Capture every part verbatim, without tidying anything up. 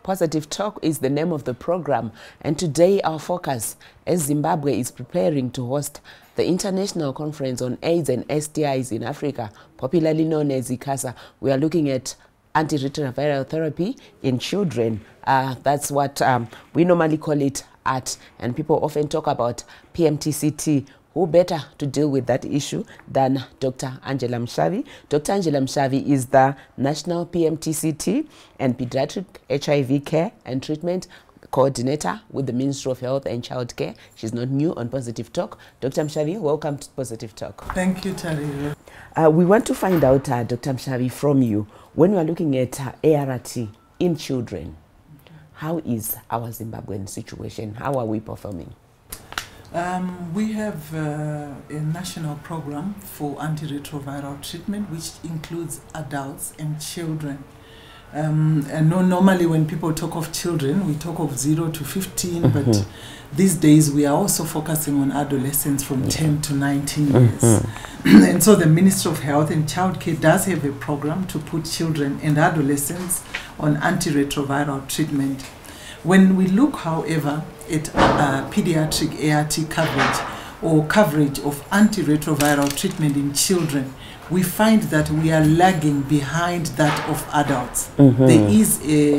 Positive Talk is the name of the program, and today our focus, as Zimbabwe is preparing to host the International Conference on AIDS and S T Is in Africa, popularly known as ICASA, we are looking at antiretroviral therapy in children. Uh, that's what um, we normally call it A T, and people often talk about P M T C T. Who better to deal with that issue than Doctor Angela Mshavi? Doctor Angela Mshavi is the National P M T C T and Pediatric H I V Care and Treatment Coordinator with the Ministry of Health and Child Care. She's not new on Positive Talk. Doctor Mshavi, welcome to Positive Talk. Thank you, Tari. Uh, we want to find out, uh, Doctor Mshavi, from you, when we are looking at uh, A R T in children, how is our Zimbabwean situation? How are we performing? Um, we have uh, a national program for antiretroviral treatment, which includes adults and children. Um, and no, normally when people talk of children, we talk of zero to fifteen, mm-hmm. but these days we are also focusing on adolescents from yeah. ten to nineteen years. Mm-hmm. And so the Ministry of Health and Child Care does have a program to put children and adolescents on antiretroviral treatment. When we look, however, at uh, pediatric A R T coverage or coverage of antiretroviral treatment in children, we find that we are lagging behind that of adults. Mm-hmm. There is a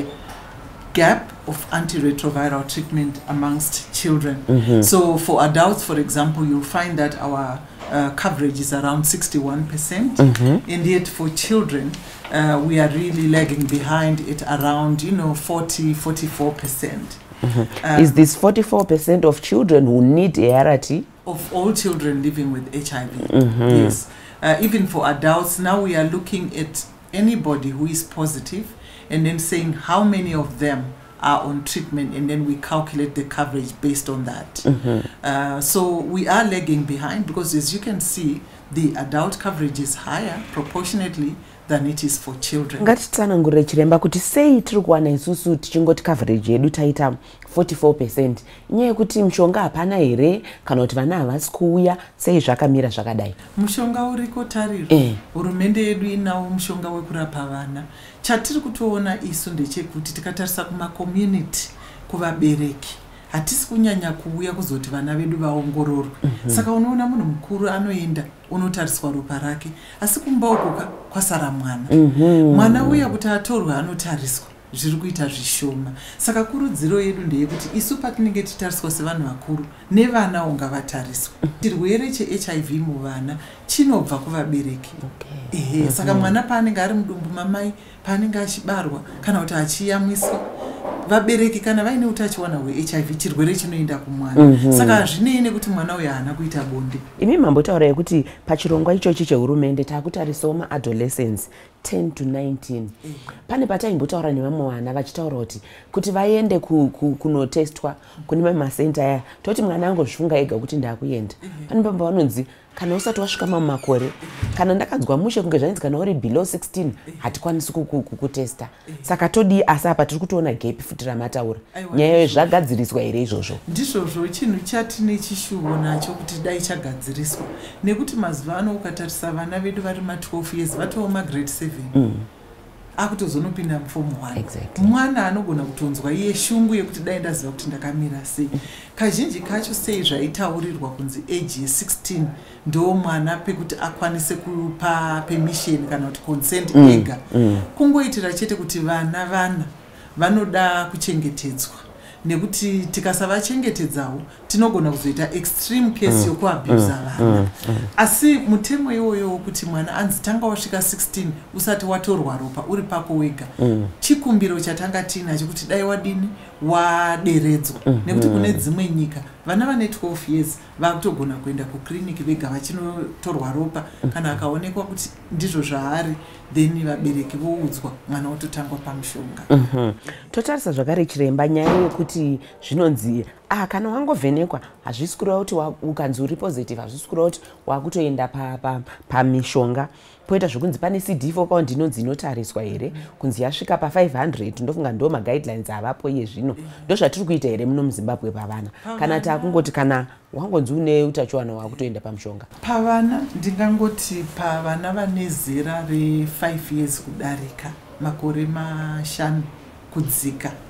gap of antiretroviral treatment amongst children. Mm-hmm. So for adults, for example, you'll find that our uh, coverage is around sixty-one percent, mm-hmm. and yet for children, uh, we are really lagging behind it around, you know, forty, forty-four percent. Mm-hmm. um, is this forty-four percent of children who need A R T? Of all children living with H I V, mm-hmm. yes. Uh, even for adults, now we are looking at anybody who is positive and then saying how many of them are on treatment, and then we calculate the coverage based on that. Mm-hmm. uh, so we are lagging behind because, as you can see, the adult coverage is higher proportionately than it is for children. Ngatitsanangure chiremba kuti sei tiri kuwana isusu tichingoti coverage yedu taita forty-four percent. Nyaya yekuti mshonga hapana here kana kuti vana havasi kuuya, sei zvakamira zvakadai? Mushonga uriko Tariro. Eh. Hurumende yedu inawo mushonga wekurapa vana. Chatiri kutoona isu ndechekuti tikatarisa kuma community kuvabereki, hatisi kunyanya kuuya kuzoti vana vedu vaongororwe. Mm-hmm. Saka unoona munhu mukuru anoenda unotariswa ropa rake, asi kumba uko kwasara mwana. Mm-hmm. Mwana uya kuti atorwe anotariswa, zviri kuita zvishoma. Saka kurudziro yedu ndeyekuti isu patinenge titariswa sevanhu vakuru nevanawo ngavatariswe. Chirwere che H I V muvana chinobva kuvabereki. Okay. Ehe, mm-hmm. Saka mwana paanenge ari mudumbu mamai, paanenge achibarwa kana kuti achiyamwiswa, vabereki kana vaine utachiwana hwe H I V chirwere chinoenda kumwana. Mm-hmm. Saka hazvinei nekuti mwana uyu haana kuita bonde. Imi mambotaura kuti pachirongwa ichochi chehurumende taakutarisawo maadolescents ten to nineteen. Mm. Pane pataimbotaura nevamwe vana vachitaura kuti kuti vaende ku, ku, kunotestwa kune mamwe masenta aya, toti mwana angozvifunga ega kuti ndakuenda. Mm. Pane pamba vanonzi kana usati wasvika mamakore, kana ndakanzwa mushe kunge zvainzi kana uri below sixteen hatikwanisi kukutesta. Saka todi asi apa tiri kutoona gap futi ramataura. Nyaya zvagadziriswa here izvozvo? Ndizvozvo chinhu chatine chishuvo nacho kuti dai chagadziriswa. Nekuti mazuva ano ukatarisa vana vedu vari ma twelve years vatova ma grade seven. Mm. Akutozonopinda muform one. Exactly. Mwana anogona kutonzwa iye shungu yekuti dai ndaziva kuti ndakamira sei. Kazhinji kacho sei zvaitaurirwa kunzi age ye sixteen ndo mwana pekuti akwanise kupa permission kana kuti consent mm. ega. Mm. Kungoitira chete kuti vana vana vanoda kuchengetedzwa. Nekuti tikasavachengetedzawo tinogona kuzoita extreme case mm. yokuabuse vana. Mm. Mm. Asi mutemo iwoyo kuti mwana anzi tanga wasvika sixteen usati watorwa ropa uri pako wega. Mm. Chikumbiro chatanga tina chekuti dai wadini waderedzwa. Mm. Nekuti kune dzimwe nyika vana vane twelve years vakutogona kuenda kuclinic vega vachinotorwa ropa. Mm. Kana akaonekwa kuti ndizvo zvaari, then vabereki voudzwa mwana ototangwa pamushonga. Mm-hmm. Totarisa zvakare chiremba nyaya yekuti zvinonzi ah kana wangovhenekwa hazvisi kureva kuti ukanzi uri positive hazvisi kureva kuti wakutoenda pamishonga pa, pa poita zvokunzi pane C D four count inonzi inotariswa here kunzi yasvika pa five hundred. Ndofunga ndo maguidelines avapo iye zvino ndo zvatiri kuita here muno muZimbabwe pavana, kana takungoti kana wangonzi une utachiwana wakutoenda pamishonga pavana. Ndingangoti pavana vane zera re five years kudarika, makore mashanu kudzika,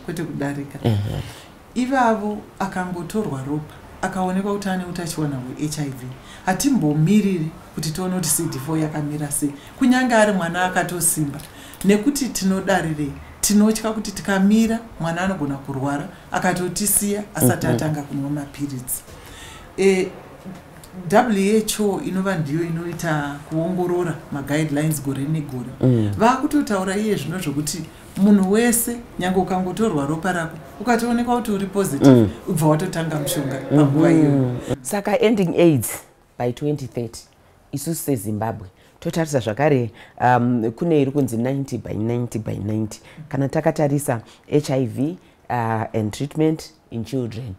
kwete kudarika. Uh-huh. Ivavo akangotorwa ropa akaonekwa kuti ane utachiona hwe-H I V, hatimbomiriri kuti tione kuti C D four yakamira sei, kunyange ari mwana akatosimba, nekuti tinodarirei, tinotya kuti tikamira mwana anogona kurwara akatotisiya asati atanga kunwa mapiritsi. E, W H O inova ndiyo inoita kuongorora maguidelines gore negore. Mm. Vakutotaura iye zvino zvokuti munhu wese nyange ukangotorwa ropa rako ukatoonekwa kuti uri positive, mm. ubva watotanga mushonga panguva iyoyo. Mm -hmm. Saka ending AIDS by twenty thirty isusu seZimbabwe totarisa zvakare um, kune iri kunzi ninety by ninety by ninety. Kana takatarisa H I V uh, and treatment in children,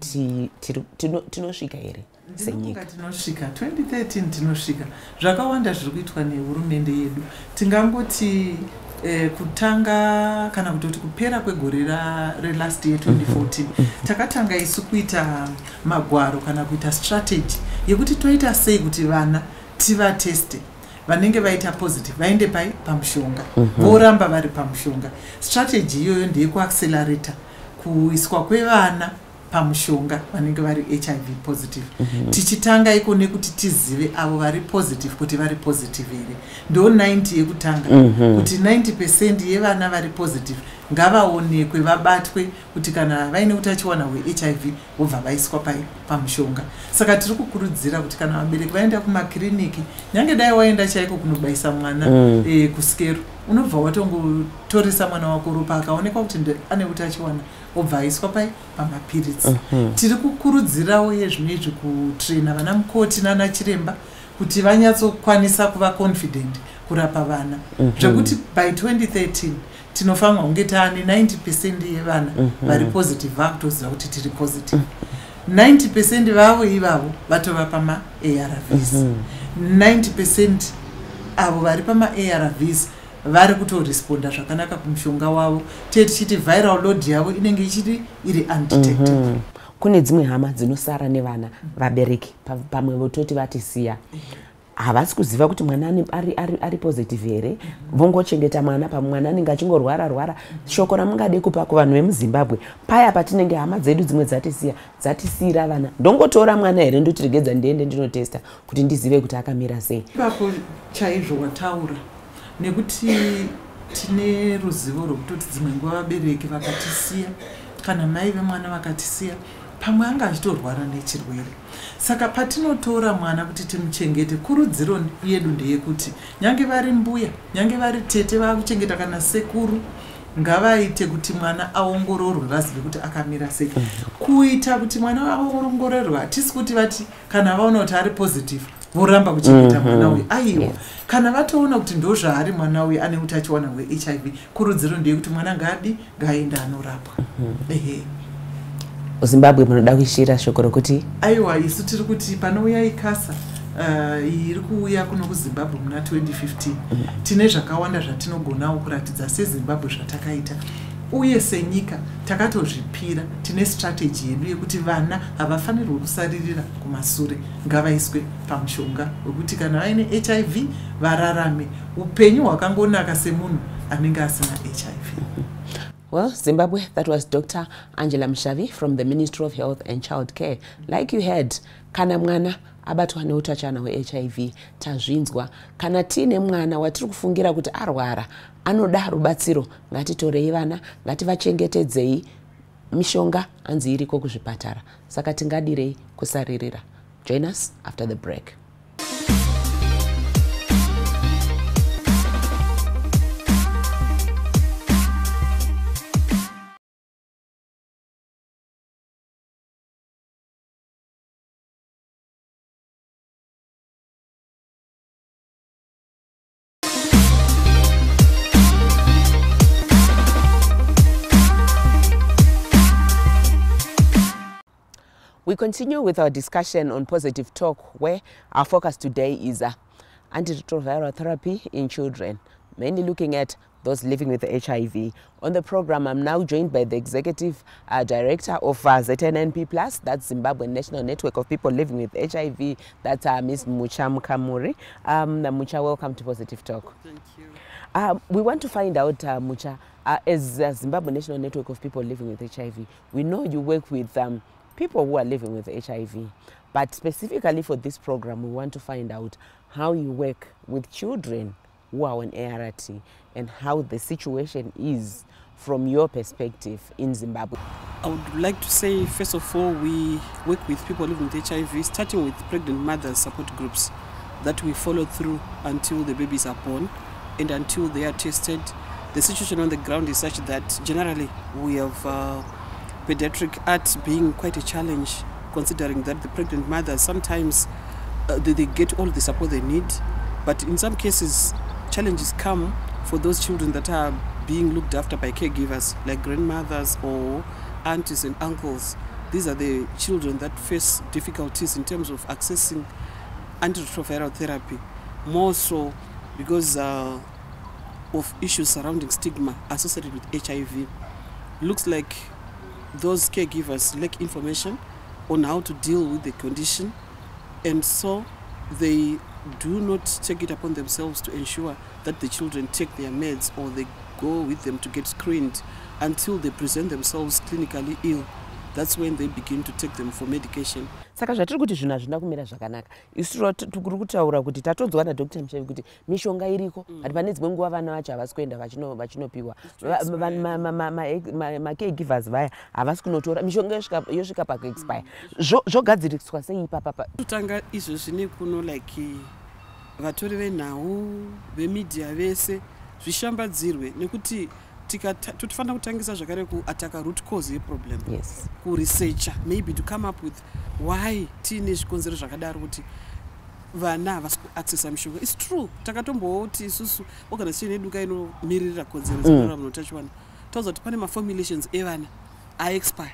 tinosvika here senyika? Tinosvika twenty thirteen, tinosvika. Zvakawanda zviri kuitwa nehurumende yedu. Tingangoti eh, kutanga kana kutoti kupera kwegore relast year twenty fourteen takatanga isu kuita magwaro kana kuita strategy yekuti toita sei kuti vana tivateste vanenge vaita positive vaende pai pamushonga, voramba vari pamushonga. Strategy iyoyo ndeye kuaccelerata kuiswa kwevana pamushonga vanenge vari H I V positive. Mm -hmm. Tichitanga iko nekuti tizive avo vari positive kuti vari positive here. Ndo ninety yekutanga. Mm -hmm. Kuti ninety percent yevana vari positive ngavaonekwe, vabatwe kuti kana vaine utachiwana hwe-H I V vobva vaiswa pai pamushonga. Saka tiri kukurudzira kuti kana vabereki vaenda kumakiriniki, nyange dai waenda chaiko kunobaisa mwana mm. e, kusikero, unobva watongotoresa mwana wako ropa akaonekwa kuti ane utachiwana obva aiswa pai pamapiritsi. Uh -huh. Tiri kukurudzirawo yezvinezvi kutraina vana mukoti nana chiremba kuti vanyatsokwanisa kuva confident kurapa vana. Uh -huh. Zvekuti by twenty thirteen tinofanwa kunge taane ninety percent yevana uh -huh. vari positive vakutoziva kuti tiri positive. Uh -huh. ninety percent vavo ivavo vatova pama-A R Vs. Uh -huh. ninety percent avo vari pama-A R Vs vari kutoresponda zvakanaka kumushonga wavo. Tichiti viral load yavo inenge ichiri iri undetected. Mm -hmm. Kune dzimwe hama dzinosara nevana vabereki pamwe vototi vatisiya. Havasi kuziva kuti mwana ari, ari, ari positive here. Vongochengeta mwana pamwe mwana anenge achingorwara rwara. Shoko ramungade kupa kuvanhu vemuZimbabwe paya patinenge hama dzedu dzimwe dzatisiya dzatisiyira vana, ndongotora mwana here ndoti regedza ndiende ndinotesta kuti ndizive kuti akamira sei. Ipapo chaizvo wataura nekuti tine ruzivo rwekutoti dzimwe nguva vabereki vakatisiya kana mai vemwana vakatisiya pamwe anga achitorwara nechirwere. Saka patinotora mwana kuti timuchengete, kurudziro yedu ndeyekuti nyange vari mbuya, nyange vari tete vakuchengeta kana sekuru, ngavaite kuti mwana aongororwe vazive kuti akamira sei. Kuita kuti mwana aongororwe hatisi kuti vati kana vaona kuti ari positive voramba kuchengeta mwana uyu. Aiwa, yes. Kana vatoona kuti ndo zvaari mwana uyu ane utachiwana hwe-H I V, kurudziro ndeyekuti mwana ngadi ngaenda anorapwa. Ehe. Zimbabwe munoda kuishira shoko rokuti aiwa isu tiri kuti panouya ikasa uh, iri kuuya kuno kuZimbabwe muna twenty fifteen mm -hmm. tine zvakawanda zvatinogonawo kuratidza seZimbabwe zvatakaita, uye senyika takatozvipira. Tine strategy yedu yekuti vana havafanirwi kusaririra kumasure, ngavaiswe pamushonga wekuti kana vaine H I V vararame upenyu hwakangonaka semunhu anenge asina H I V. Well, Zimbabwe, that was Doctor Angela Mshavi from the Ministry of Health and Child Care. Like you heard, kana mwana abatwa neutachiona hwe-H I V tazvinzwa. Kana tine mwana watiri kufungira kuti arwara anoda rubatsiro, ngatitorei vana, ngativachengetedzei. Mishonga anzi iriko kuzvipatara, saka tingadirei kusaririra. Join us after the break. We continue with our discussion on Positive Talk, where our focus today is uh, antiretroviral therapy in children, mainly looking at those living with H I V. On the program, I'm now joined by the Executive uh, Director of uh, Z N N P plus, that's Zimbabwe National Network of People Living with H I V, that's uh, Miz Mucha Mukamuri. Um, Mucha, welcome to Positive Talk. Thank you. Uh, we want to find out, uh, Mucha, Uh, as uh, Zimbabwe National Network of People Living with H I V, we know you work with um, people who are living with H I V. But specifically for this program, we want to find out how you work with children who are on A R R T and how the situation is from your perspective in Zimbabwe. I would like to say, first of all, we work with people living with H I V, starting with pregnant mothers support groups that we follow through until the babies are born and until they are tested. The situation on the ground is such that generally we have uh, pediatric arts being quite a challenge, considering that the pregnant mothers sometimes uh, they, they get all the support they need, but in some cases challenges come for those children that are being looked after by caregivers like grandmothers or aunties and uncles. These are the children that face difficulties in terms of accessing antiretroviral therapy, more so because uh, of issues surrounding stigma associated with H I V. Looks like those caregivers lack information on how to deal with the condition, and so they do not take it upon themselves to ensure that the children take their meds or they go with them to get screened until they present themselves clinically ill. That's when they begin to take them for medication. Saka zvatiri kuti zvinhu hazvina kumira zvakanaka. Isu tiri kutaura kuti tatodzwa naDr Mushavi kuti mishonga iriko, ati pane dzimwe nguva vana vacho havasi kuenda vachinopiwa. Ma-caregivers vaya havasi kunotora mishonga yosvika pakuexpire. Zvogadziriswa sei ipapa? Kutanga izvozvi nekuno like vatori venhau vemedia vese zvishambadzirwe nekuti tofanira kutangisa zvakare kuataka root cause yeproblem. Yes. Kuresearcha, maybe to come up with why tiine zvikonzero zvakadaro kuti vana havasi kuaccessa mishonga. It's true. Takatombowo kuti isusu organization yedu kainomirira konzero dzekurarama noutachiwana. Tauza kuti pane ma-formulations evana aexpire.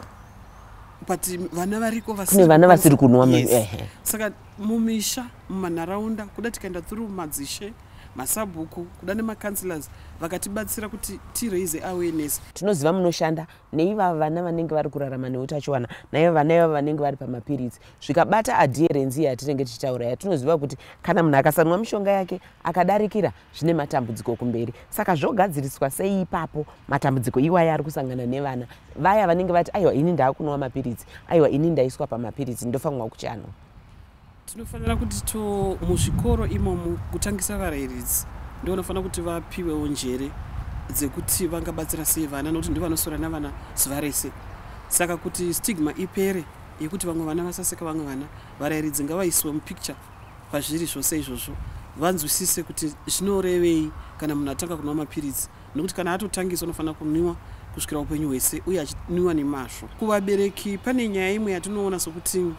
But vana variko vasiri vana vasiri kunwa. Saka mumisha mumanharaunda kuda tikaenda through madzishe masabhuku kuda nemacounselors vakatibatsira kuti tiraise awareness. Tinoziva munoshanda neivava vana vanenge vari kurarama neutachiwana naivo vana ivavo vanenge vari pamapiritsi. Zvikabata adherence yatinenge tichitaura ya tinoziva kuti kana munhu akasanwa mishonga yake akadarikira zvine matambudziko kumberi. Saka zvogadziriswa sei ipapo matambudziko iwaya ari kusangana nevana vaya vanenge vati aiwa ini ndaakunwa mapiritsi, aiwa ini ndaiswa pamapiritsi ndofanirwa kuchanwa. Tinofanira kuti to muzvikoro imomo kutangisa varairidzi ndio vanofanira kuti vapiwewo njere dzekuti vangabatsira sei vana nokuti ndivo vanosora navana zuva rese. Saka kuti stigma ipere yekuti vamwe vana vasaseka vamwe vana, varairidzi ngavaiswe mupicture pazviri zvose izvozvo, vanzwisise kuti zvinorevei kana munhu atanga kunwa mapiritsi, nokuti kana atotangiswa unofanira kunwiwa kusvikira upenyu hwese uye achinwiwa nemazvo. Kuvabereki pane nyaya imwe yatinoona sokuti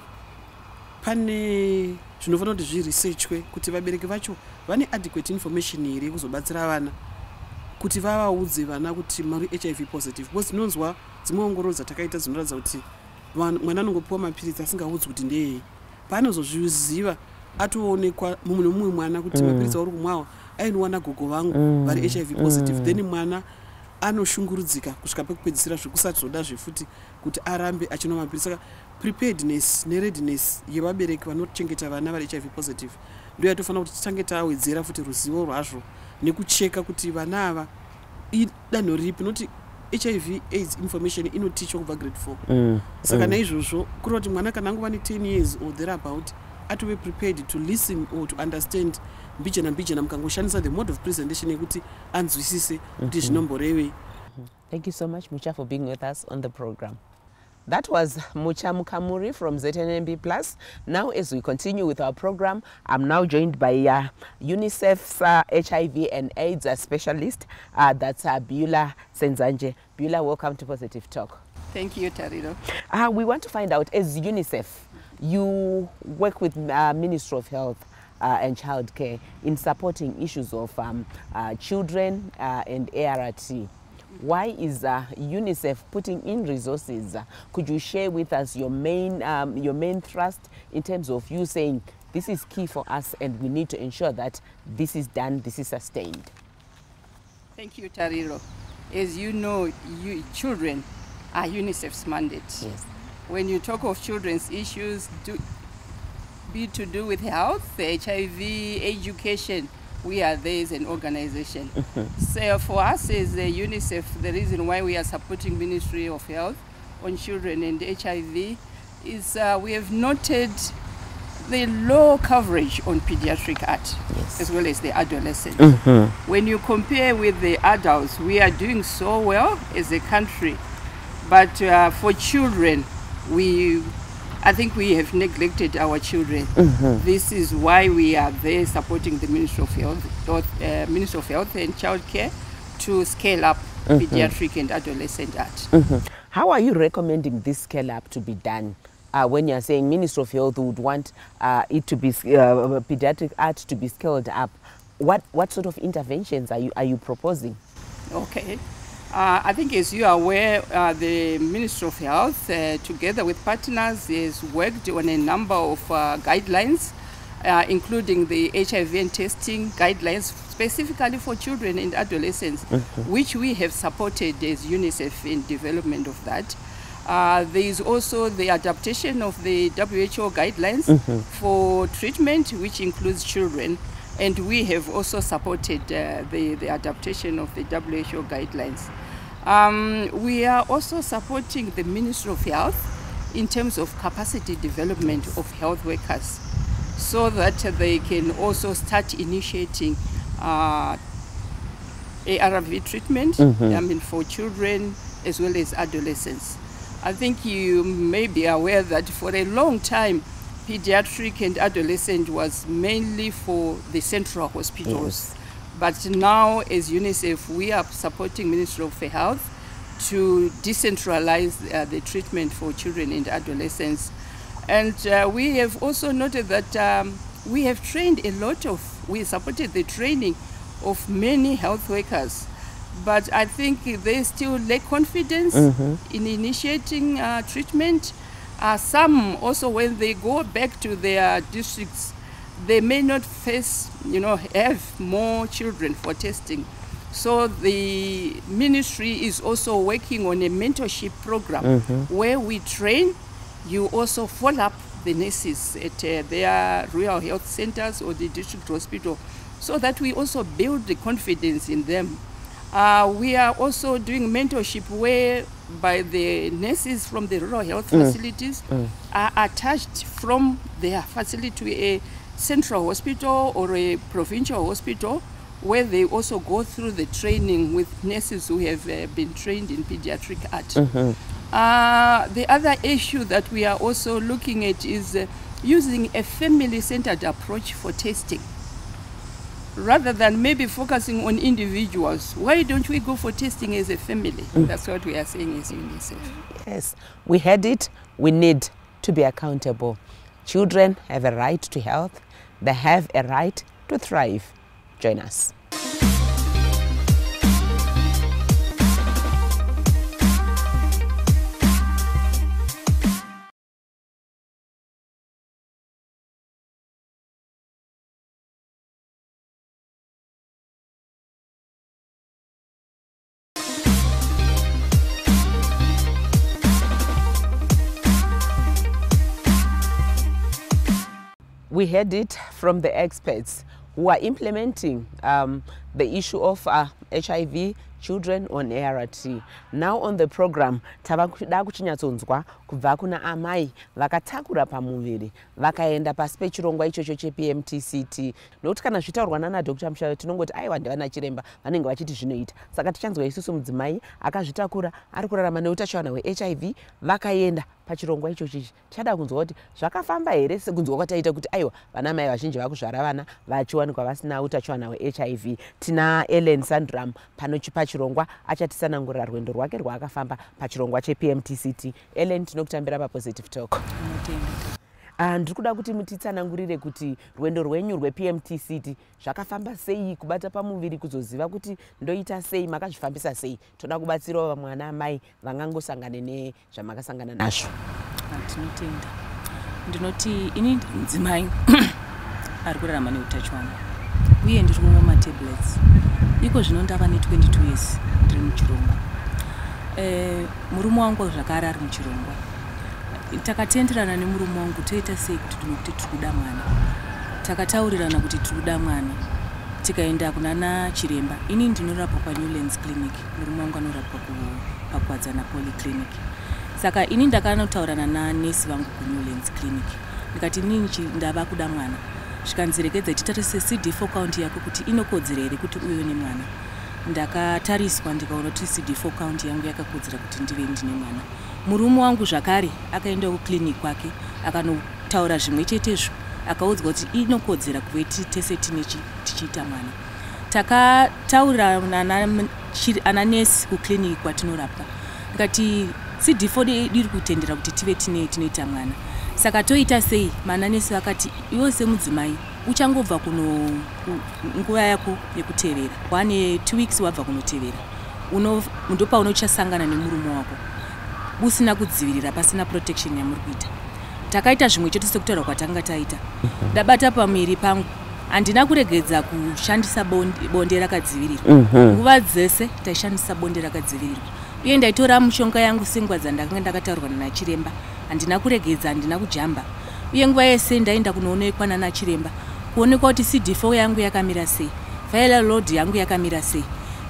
pane zvinofanira kuti zviresearchwe kuti vabereki vacho vane adequate information here yekuzobatsira vana kuti vavaudze vana kuti muri H I V positive. Because tinonzwa dzimwe ongororo dzatakaita dzinoratidza kuti mwana anongopiwa mapiritsi asingaudzwi kuti ndeyei. Paanozozviziva atoonekwa mumwe nomumwe mwana kuti mm. mapiritsi auri kumwawa ainwa nagogo vangu mm. vari H I V positive mm. then mwana anoshungurudzika kusvika pekupedzisira zvekusati zoda zvefuti kuti arambe achinwa mapiritsi. Saka preparedness nereadiness yevabereki vanochengeta vana vari H I V positive ndio yatofanira kuti titange tawedzera futi ruzivo rwazvo nekucheka kuti vana ava idanho ripi, noti H I V AIDS information inotichwa kubva grade four. Mm. Saka mm. naizvozvo kureva kuti mwana kana angova ne ten years or thereabout atove prepared to listen or to understand mbijana mbijana mukangoshandisa the mode of presentation yekuti anzwisise kuti zvinomborevei. Thank you so much, Mucha, for being with us on the program. That was Mucha Mukamuri from Z N M B Plus. Now, as we continue with our program, I'm now joined by uh, UNICEF's uh, H I V and AIDS uh, specialist. Uh, that's uh, Beulah Senzanje. Beulah, welcome to Positive Talk. Thank you, Tariro. Uh, we want to find out, as UNICEF, you work with uh, Ministry of Health uh, and Childcare in supporting issues of um, uh, children uh, and A R R T. Why is uh, UNICEF putting in resources? Uh, could you share with us your main, um, your main thrust in terms of you saying this is key for us and we need to ensure that this is done, this is sustained? Thank you, Tariro. As you know, you, children are UNICEF's mandate. Yes. When you talk of children's issues, do, be to do with health, H I V, education, we are there as an organization. So for us as the UNICEF, the reason why we are supporting Ministry of Health on children and H I V is uh, we have noted the low coverage on pediatric art, yes, as well as the adolescents. Mm-hmm. When you compare with the adults, we are doing so well as a country, but uh, for children, we, I think we have neglected our children. Mm-hmm. This is why we are there supporting the Ministry of Health, uh, Ministry of Health and Childcare to scale up mm-hmm. pediatric and adolescent art. Mm-hmm. How are you recommending this scale up to be done? Uh, when you're saying Ministry of Health would want uh, it to be uh, pediatric art to be scaled up, what what sort of interventions are you are you proposing? Okay, uh, I think as you are aware, uh, the Ministry of Health, uh, together with partners, has worked on a number of uh, guidelines, uh, including the H I V and testing guidelines specifically for children and adolescents, mm-hmm. which we have supported as UNICEF in development of that. Uh, there is also the adaptation of the W H O guidelines mm-hmm. for treatment, which includes children, and we have also supported uh, the, the adaptation of the W H O guidelines. Um, we are also supporting the Ministry of Health in terms of capacity development of health workers, so that they can also start initiating uh, A R V treatment, mm-hmm. I mean, for children as well as adolescents. I think you may be aware that for a long time, pediatric and adolescent was mainly for the central hospitals. Yes. But now, as UNICEF, we are supporting Ministry of Health to decentralize uh, the treatment for children and adolescents. And uh, we have also noted that um, we have trained a lot of, we supported the training of many health workers. But I think they still lack confidence mm-hmm. in initiating uh, treatment. Uh, some also, when they go back to their districts, they may not face, you know, have more children for testing. So the ministry is also working on a mentorship program mm-hmm. where we train, you also follow up the nurses at uh, their rural health centers or the district hospital, so that we also build the confidence in them. Uh, we are also doing mentorship where by the nurses from the rural health mm. facilities mm. are attached from their facility to a central hospital or a provincial hospital, where they also go through the training with nurses who have uh, been trained in pediatric art. Mm-hmm. uh, the other issue that we are also looking at is uh, using a family-centered approach for testing. Rather than maybe focusing on individuals, why don't we go for testing as a family? Mm. That's what we are saying as UNICEF. Yes, we had it. We need to be accountable. Children have a right to health. They have a right to thrive. Join us. We heard it from the experts who are implementing um, the issue of uh, H I V children on A R T. Now on the program, tavakuda kuchinyatsonzwa kubva kuna amai vakatakura pamuviri vakaenda pasi pechirongwa ichocho che P M T C T. Nokuti kana zvitaurwa nana Doctor Mushawe tinongoti aiwa ndivana chiremba vanenge vachiti zvinoita. Saka tichanzwa isusu mudzimai akazvitakura ari kurarama neutachiona hwe H I V vakaenda pachirongwa ichocho. Tichada kunzwa kuti zvakafamba here sekunzwa kwataita kuti aiwa vana mai vazhinji vakuzvara vana vachiwanikwa vasina utachiona hwe H I V. Tina Ellen Sandram panochipa chirongwa achatisanangurira rwendo rwake rwaakafamba pachirongwa che P M T C T. Ellen, tinokutambira pa Positive Talk. Uh, ndiri kuda kuti mutitsanangurire kuti rwendo rwenyu rwe P M T C T zvakafamba sei, kubata pamuviri kuzoziva kuti ndoita sei, makazvifambisa sei. Toda kubatsirawo vamwe ana amai vangangosangana nezvamakasangana nazvo. Tinotenda. Ndinoti ini mudzimai ari kurarama neutachiona uye ndiri kumwa matablets. Iko zvino ndava ne twenty-two years ndiri muchirongwa. Eh, murume wangu zvakare ari muchirongwa. Takatenderana nemurume wangu toita sei kuti tinokuti tiri kuda mwana. Takataurirana kuti tiri kuda mwana. tikaenda kunana chiremba. Ini ndinorapwa paNewlands Clinic, murume wangu anorapwa paKwadzana Polyclinic. Saka ini ndakanotaurana nanesi vangu kuNewlands Clinic. Ndikati inini ndava kuda mwana. Zvikanzirekedza titarise C D four count yako kuti inokodzera here kuti uve nemwana. Ndakatariswa ndikaona kuti C D four count yangu yakakodzera kuti ndive ndine mwana. Murume wangu zvakare akaenda kuclinic kwake akanotaura zvimwe chetezvo, akaudzwa kuti inokodzera kuve tese tichiita mwana. Takataura ana nesi kuclinic kwatinorapwa. Ndikati C D four iri kutendera kuti tive tinoita mwana. Saka toita sei? Mananesi vakati iwe semudzimai uchangobva kuno nguva yako yekutevera, wane two weeks wabva kunotevera, uno ndopa unochasangana nemurume wako usina kudzivirira, pasina protection yamuri kuita. Takaita zvimwe chete sekutaura kwatanga taita. Ndabata pamiri pangu, handina kuregedza kushandisa bonde, bonde rakadzivirirwa. Nguva dzese taishandisa bonde rakadzivirirwa. Uye ndaitora mushonga yangu sengwa dzandakanga ndakataurwa nachiremba. Handina kuregedza, handina kujamba. Uye nguva yese ndaenda kunoonekwa nana chiremba kuonekwa kuti C D four yangu yakamira sei, viral load yangu yakamira sei,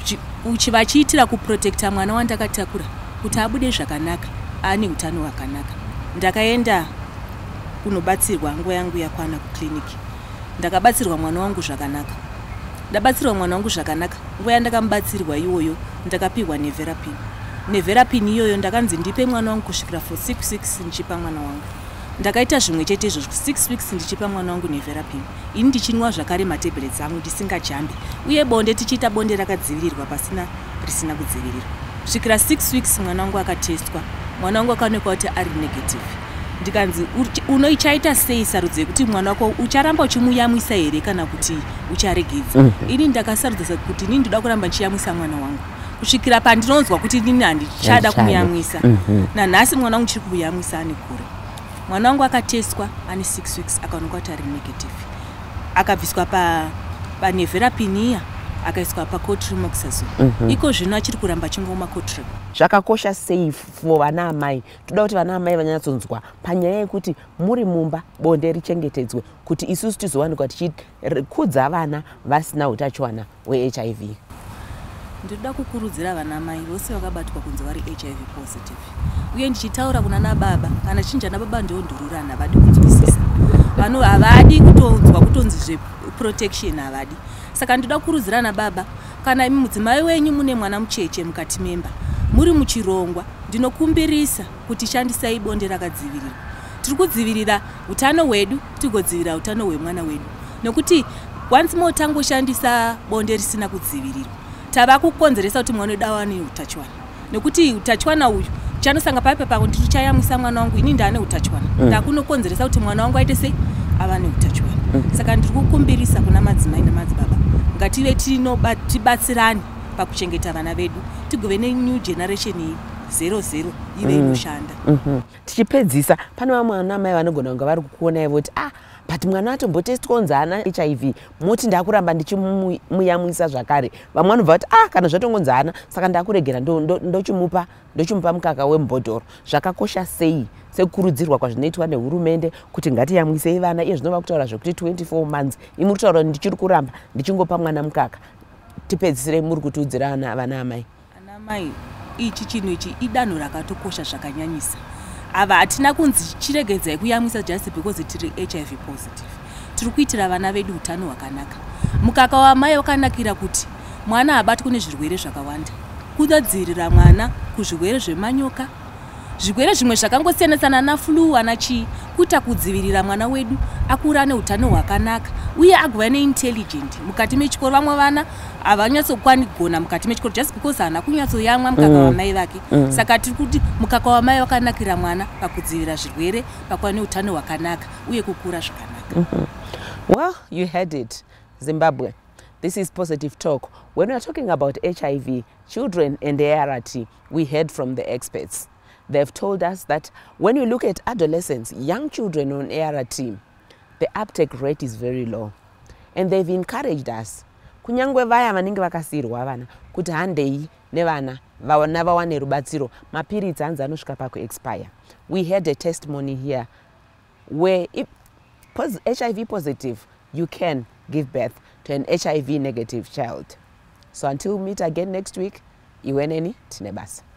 vachiitira kuprotecta mwana wandakatakura kuti abude zvakanaka, ane utano hwakanaka. Ndakaenda kunobatsirwa nguva yangu yakwana kuclinic. Ndakabatsirwa mwana wangu zvakanaka. Ndabatsirwa mwana wangu zvakanaka. Nguva yandakamubatsirwa iyoyo ndakapihwa neverapine. Neverapine iyoyo ndakanzi ndipe mwana wangu kusvikira for six weeks ndichipa mwana wangu. Ndakaita zvimwe chete izvo six weeks ndichipa mwana wangu neverapine. Ini ndichinwa zvakare matablets angu ndisingajambi. Uye bonde tichiita bonde rakadzivirirwa pasina risina kudzivirirwa. Kusvikira six weeks mwana wangu akatestwa. Mwana wangu akaonekwa kuti ari negative. Ndikanzi unoichaita sei sarudzo yekuti mwana wako ucharamba uchimuyamwisa here kana kuti ucharegedza? Mm -hmm. Ini ndakasarudza kuti ini ndoda kuramba ndichiyamwisa mwana wangu. Kusvikira pandinonzwa kuti nini handichada kumuyamwisa. Mm -hmm. Nanhasi mwana wangu chiri kumuyamwisa ane kure. Mwana wangu akatestwa ane six weeks akaonekwa kuti ari negative. Akabviswa pa pa neverapine iya akaiswa pa cotrimoxazole. Mm -hmm. Iko zvino achiri kuramba chingoma cotrib. Zvakakosha sei for vana amai. Toda kuti vana amai vanyatsonzwa panyaya yekuti muri mumba bonde richengetedzwe kuti isusu tizowanikwa tichikudza vana vasina utachiwana we-H I V. Ndinoda kukurudzira vana mai vose vakabatwa kunzi vari H I V positive. Uye ndichitaura kuna nababa, kana chinja nababa ndio ndururana havadi kunzwisisa. Vanhu havadi kutonzwa kutonzi zve protection havadi. Saka ndinoda kukurudzira nababa, kana imi mudzimai wenyu mune mwana mucheche mukati memba, muri muchirongwa, ndinokumbirisa kuti shandisai bonde rakadzivirirwa. Tiri kudzivirira utano hwedu, tigodzivirira utano hwemwana wedu. Nekuti once more tangoshandisa bonde risina kudzivirirwa, tava kukonzeresa kuti mwana wedu awane utachiwana. Nekuti utachiwana uyu chanosanga pape pako nditi chayamwisa mwana wangu ini ndane utachiwana. Mm. Ndakunokonzeresa kuti mwana wangu aite sei awane utachiwana. Mm. Saka ndiri kukumbirisa kuna madzimai namadzibaba, ngative tibatsirane pakuchengeta vana vedu, tigove nenew generation zero zero ive inoshanda. Mm -hmm. Tichipedzisa pane vamwe vana mai vanogona kunge vari kukuonai voti ah but mwana atombotestwa kunzi ana H I V, moti ndakuramba ndichimuyamwisa zvakare. Vamwe vanobva kuti ah kana zvatongonzi ana saka ndakuregera ndochimupa ndochimupa mukaka wembhodhoro. Zvakakosha sei sekukurudzirwa kwazvinoitwa nehurumende kuti ngatiyamwisei vana, iye zvinova kutaura zvokuti twenty-four months imuri kutaura ndichiri kuramba ndichingopa mwana mukaka. Tipedzisire muri kutiudzira ana vana amai. Ana mai ichi chinhu ichi idanho rakatokosha zvakanyanyisa. Ava hatina kunzi chiregedzai kuyamwisa just because tiri H I V positive. Tiri kuitira vana vedu utano hwakanaka. Mukaka wamai wakanakira kuti mwana habatwi nezvirwere zvakawanda. Kudzivirira mwana kuzvirwere zvemanyoka, zvirwere zvimwe zvakangosiyanasiyana na flu ana chi, kuita kudzivirira mwana wedu akura neutano hwakanaka uye agova neintelligent. Mukati mechikoro vamwe vana havanyatsokwanisa kugona mukati mechikoro just because hana kunyatsoyamwa mukaka mm. wamai vake. Mm. Saka tiri kuti mukaka wamai wakanakira mwana pakudzivirira zvirwere, pakuva neutano hwakanaka uye kukura zvakanaka. Mm -hmm. Well, you heard it, Zimbabwe. This is Positive Talk. When we are talking about H I V, children and A R T, we heard from the experts. They've told us that when you look at adolescents, young children on A R T, the uptake rate is very low. And they've encouraged us, kunyangwe vaya vanenge vakasirwa vana, kuti handei nevana, vana vawane rubatsiro, mapiritsi hanzi anosvika paku expire. We had a testimony here where if H I V positive, you can give birth. to an H I V negative child. So until we meet again next week, iweneni tinebasa.